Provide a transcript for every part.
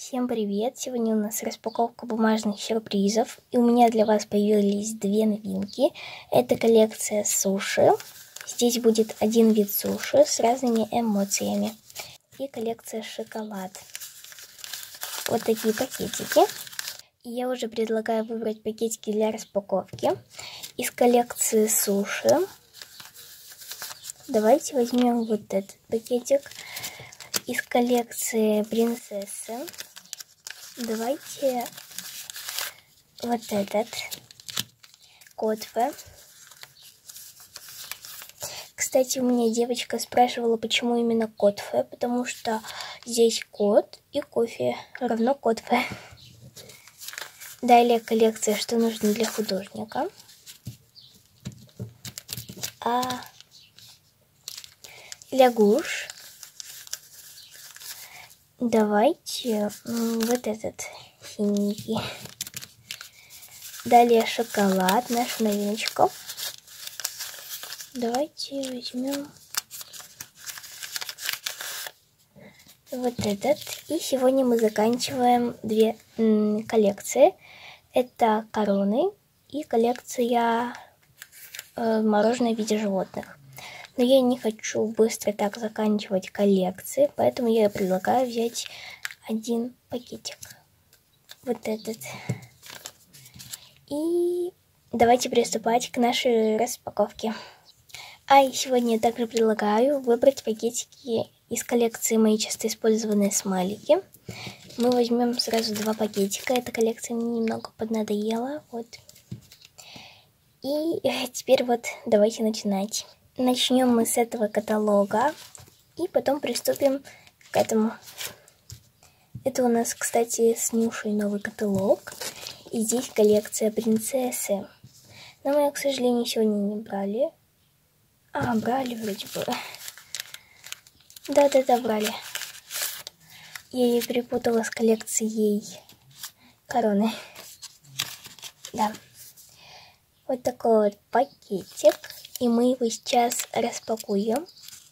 Всем привет! Сегодня у нас распаковка бумажных сюрпризов. И у меня для вас появились две новинки. Это коллекция суши. Здесь будет один вид суши с разными эмоциями. И коллекция шоколад. Вот такие пакетики. И я уже предлагаю выбрать пакетики для распаковки. Из коллекции суши. Давайте возьмем вот этот пакетик. Из коллекции принцессы. Давайте вот этот котфе. Кстати, у меня девочка спрашивала, почему именно котфе, потому что здесь кот и кофе равно котфе. Далее коллекция, что нужно для художника. Лягуш. Давайте вот этот синенький. Далее шоколад, наша новиночка. Давайте возьмем вот этот. И сегодня мы заканчиваем две коллекции. Это короны и коллекция мороженое в виде животных. Но я не хочу быстро так заканчивать коллекции, поэтому я предлагаю взять один пакетик. Вот этот. И давайте приступать к нашей распаковке. И сегодня я также предлагаю выбрать пакетики из коллекции «Мои часто использованные смайлики». Мы возьмем сразу два пакетика. Эта коллекция мне немного поднадоела. Вот. И теперь вот давайте начинать. Начнем мы с этого каталога и потом приступим к этому. Это у нас, кстати, с Нюшей новый каталог. И здесь коллекция принцессы. Но мы, к сожалению, сегодня не брали. Брали вроде бы. Да, брали. Я ее перепутала с коллекцией короны. Да. Вот такой вот пакетик. И мы его сейчас распакуем.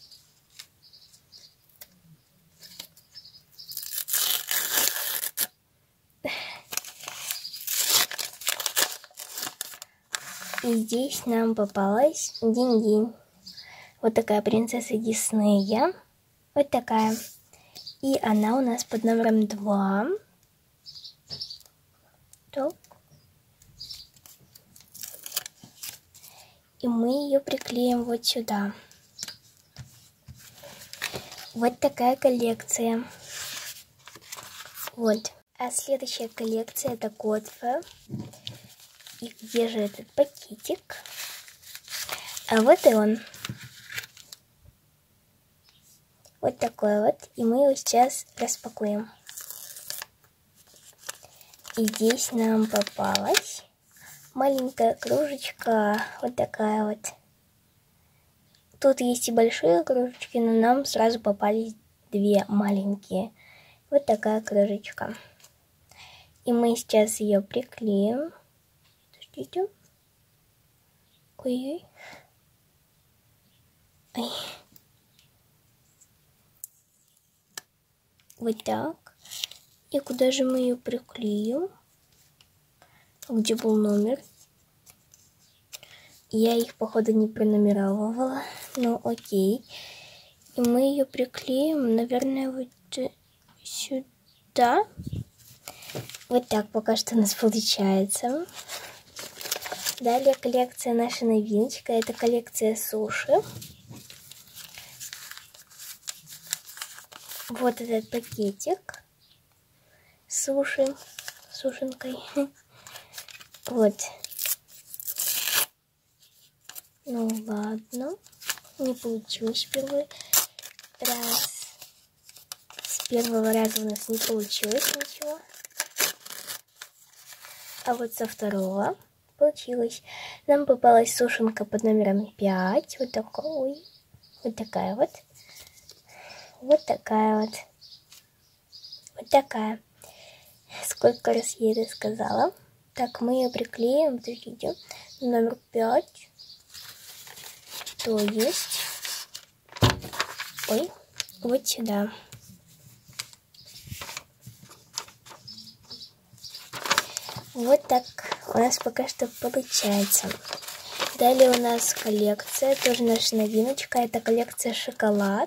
И здесь нам попалась динь-динь. Вот такая принцесса Диснея. Вот такая. И она у нас под номером 2. Так. И мы ее приклеим вот сюда. Вот такая коллекция. Вот. А следующая коллекция это котфе. И где же этот пакетик? А вот и он. Вот такой вот. И мы его сейчас распакуем. И здесь нам попалась маленькая кружечка, вот такая вот. Тут есть и большие кружечки, но нам сразу попались две маленькие. Вот такая кружечка. И мы сейчас ее приклеим. Подождите. Ой-ой. Ой. Вот так. И куда же мы ее приклеим? Где был номер? Я их, походу, не пронумеровывала. Ну, окей. И мы ее приклеим, наверное, вот сюда. Вот так пока что у нас получается. Далее коллекция наша новиночка. Это коллекция суши. Вот этот пакетик. Суши. Сушенкой. Вот. Ну ладно. Не получилось первый раз. С первого раза у нас не получилось ничего. А вот со второго получилось. Нам попалась сушенка под номером 5. Вот такой. Вот такая вот. Вот такая вот. Вот такая. Сколько раз я это сказала. Так, мы ее приклеим. Подождите. Номер 5. То есть. Ой. Вот сюда. Вот так у нас пока что получается. Далее у нас коллекция, тоже наша новиночка. Это коллекция шоколад.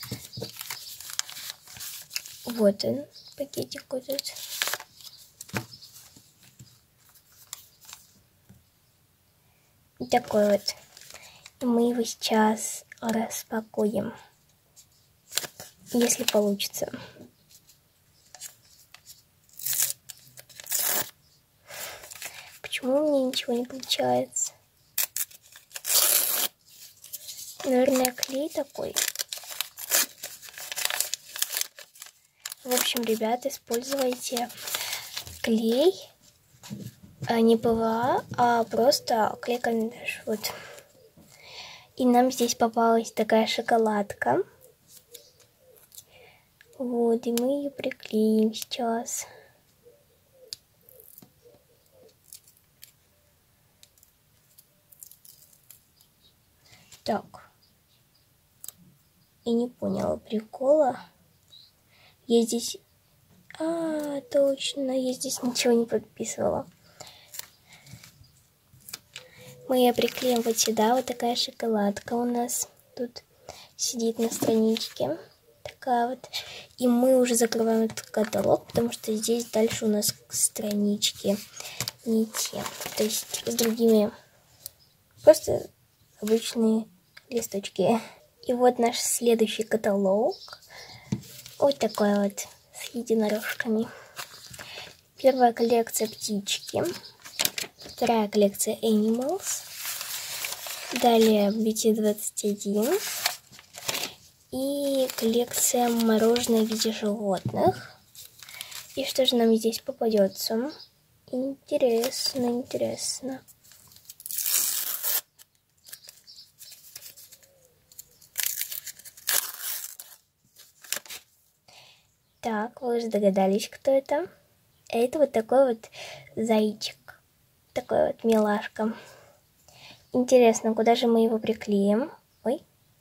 Вот он, пакетик вот тут. Такой вот. И мы его сейчас распакуем, если получится. Почему у меня ничего не получается? Наверное, клей такой. В общем, ребят, используйте клей, не ПВА, а просто клей-карандаш. Вот. И нам здесь попалась такая шоколадка. Вот, и мы ее приклеим сейчас. Так. И не поняла прикола. Я здесь... точно, я здесь ничего не подписывала. Мы ее приклеим вот сюда. Вот такая шоколадка у нас тут сидит на страничке. Такая вот. И мы уже закрываем этот каталог, потому что здесь дальше у нас странички не те. То есть с другими. Просто обычные листочки. И вот наш следующий каталог. Вот такой вот. С единорожками. Первая коллекция птички. Вторая коллекция Animals. Далее Beauty 21. И коллекция мороженое в виде животных. И что же нам здесь попадется? Интересно, интересно. Так, вы уже догадались, кто это? Это вот такой вот зайчик. Такой вот милашка. Интересно, куда же мы его приклеим? Ой.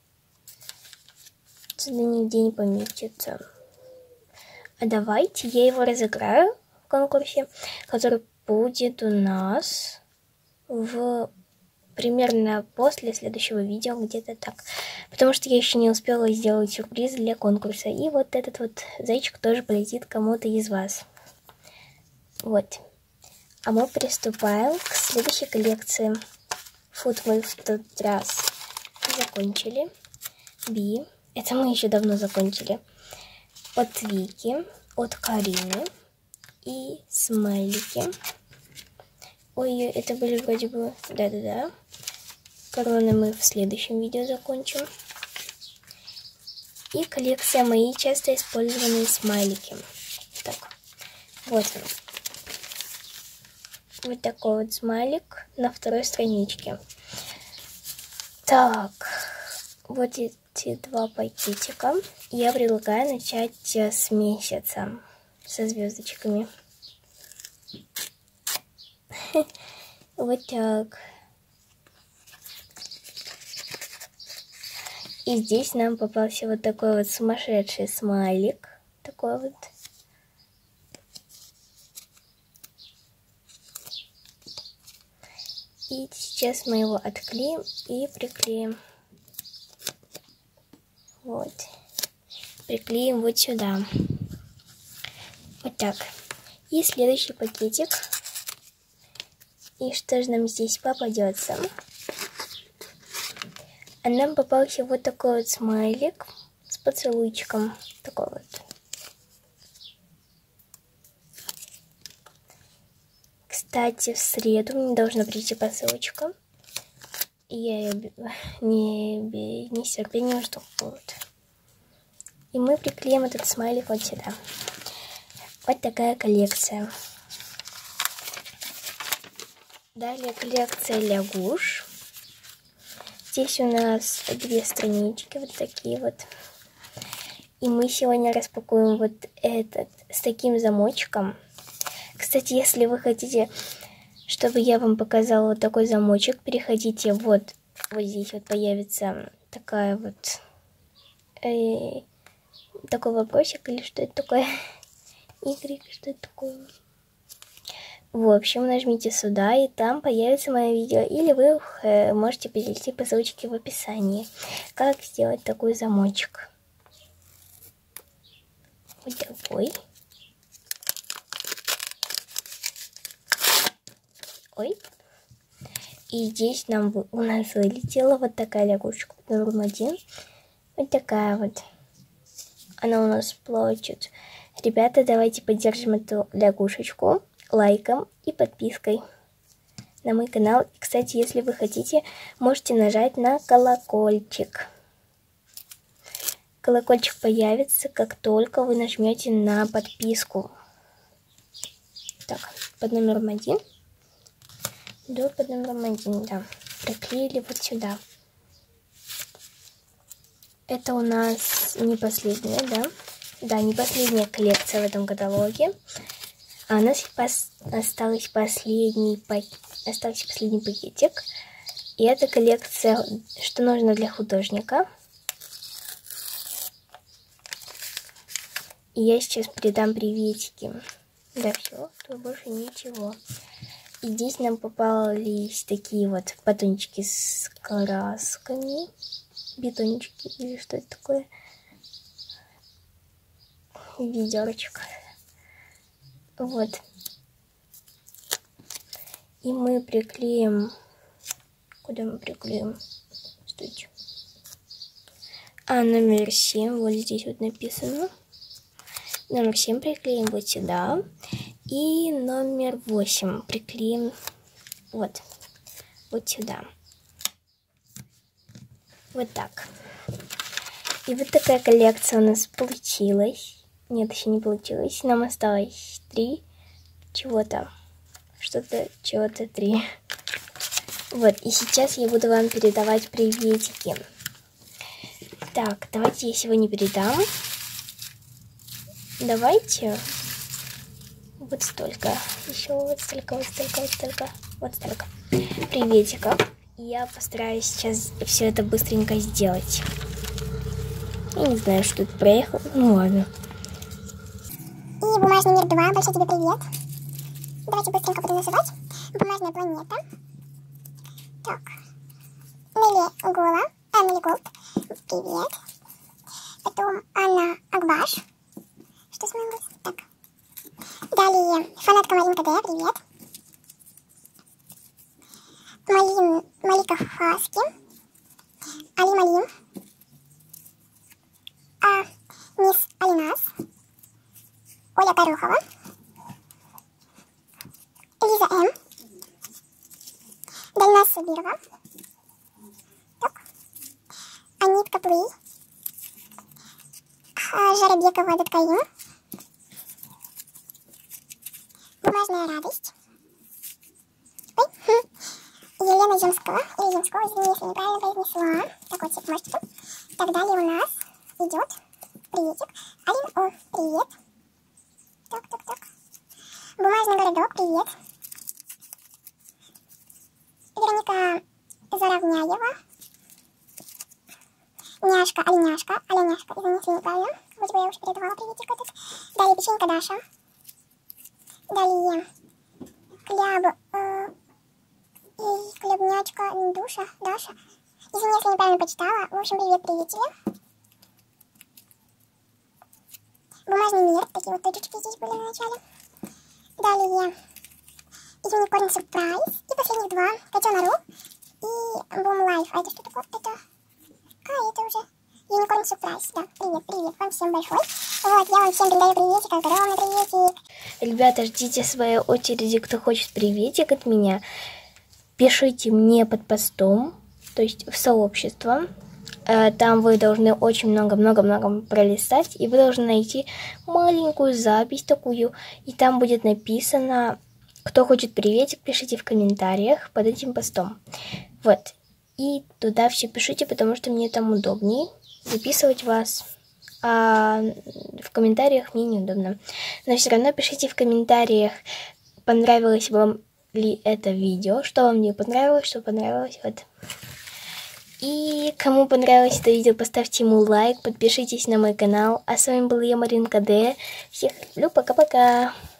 Сюда нигде не поместится. А давайте я его разыграю в конкурсе, который будет у нас примерно после следующего видео, где-то так. Потому что я еще не успела сделать сюрприз для конкурса. И вот этот вот зайчик тоже полетит кому-то из вас. Вот. А мы приступаем к следующей коллекции. Food мы в тот раз закончили. Би. Это мы еще давно закончили. От Вики, от Карины и смайлики. Ой, это были вроде бы... Да-да-да. Короны мы в следующем видео закончим. И коллекция мои часто использованные смайлики. Так, вот он. Вот такой вот смайлик на второй страничке. Так, вот эти два пакетика. Я предлагаю начать с месяца, со звездочками. Вот так. И здесь нам попался вот такой вот сумасшедший смайлик. Такой вот. И сейчас мы его отклеим и приклеим. Вот. Приклеим вот сюда. Вот так. И следующий пакетик. И что же нам здесь попадется? А нам попался вот такой вот смайлик с поцелуйчиком. Такой вот. Кстати, в среду мне должна прийти посылочка. И я ее не с терпением жду. Вот. И мы приклеим этот смайлик вот сюда. Вот такая коллекция. Далее коллекция лягуш. Здесь у нас две странички, вот такие вот. И мы сегодня распакуем вот этот с таким замочком. Кстати, если вы хотите, чтобы я вам показала вот такой замочек, переходите вот здесь вот появится такая вот такой вопросик или что это такое? Y, что это такое? В общем, нажмите сюда, и там появится мое видео. Или вы можете перейти по ссылочке в описании. Как сделать такой замочек. Вот такой. Ой. И здесь у нас вылетела вот такая лягушка номер 1. Вот такая вот. Она у нас плачет. Ребята, давайте поддержим эту лягушечку лайком и подпиской на мой канал. И, кстати, если вы хотите, можете нажать на колокольчик. Колокольчик появится, как только вы нажмете на подписку. Так, под номером 1. Да, под номером 1, да. Приклеили вот сюда. Это у нас не последняя, да? Да, не последняя коллекция в этом каталоге. А у нас остался последний пакетик. И это коллекция, что нужно для художника. И я сейчас передам приветики. Да все, тут больше ничего. И здесь нам попались такие вот батончики с красками. Бетончики или что это такое? Ведерочка. Вот. И мы приклеим. Куда мы приклеим? Стойте. Номер 7. Вот здесь вот написано. Номер 7 приклеим вот сюда. И номер 8 приклеим вот сюда. Вот так. И вот такая коллекция у нас получилась. Нет, еще не получилось. Нам осталось 3 чего-то. Чего-то 3. Вот, и сейчас я буду вам передавать приветики. Так, давайте я сегодня передам. Давайте вот столько. Еще вот столько. Вот столько. Приветиков. Я постараюсь сейчас все это быстренько сделать. Я не знаю, что тут проехал. Ну ладно. И бумажный мир 2. Большой тебе привет. Давайте быстренько буду называть. Бумажная планета. Так. Нелли Голд. Привет. Потом Анна Акбаш. Что с моим голосом? Так. Далее фанатка Маринка Д. Привет. Малика Хаски. Али Малим. Мисс Алинас. Оля Тарухова. Лиза М. Дальнас Сабирова. Так. Анитка Плей. Жарабекова Даткаим. Бумажная радость. Ой. Елена Земского. Извини, если неправильно произнесла. Так вот, все можете. Так, далее у нас идет приветик. Алина О. Привет. Так. Бумажный городок. Привет. Вероника Заравняева. Оленяшка. Извини, если неправильно. Вроде бы я уже передавала приветик этот. Далее печенька Даша. Далее Клебнячка Душа, Даша. Извини, если неправильно почитала. В общем, приветели. Бумажный мир. Такие вот точечки здесь были на начале. Далее Юникорн Сюрприз. И последних 2. Котенару и Бум Лайф. А это что такое? Это уже Юникорн Сюрприз. Да, привет вам всем большой. Вот, я вам всем передаю приветик, огромный приветик. Ребята, ждите своей очереди, кто хочет приветик от меня. Пишите мне под постом, то есть в сообщество. Там вы должны очень много пролистать, и вы должны найти маленькую запись такую, и там будет написано, кто хочет приветик, пишите в комментариях под этим постом. Вот, и туда все пишите, потому что мне там удобнее записывать вас, а в комментариях мне неудобно. Но все равно пишите в комментариях, понравилось вам ли это видео, что вам не понравилось, что понравилось, вот. И кому понравилось это видео, поставьте ему лайк, подпишитесь на мой канал. А с вами была я, Маринка Д. Всех люблю, пока-пока.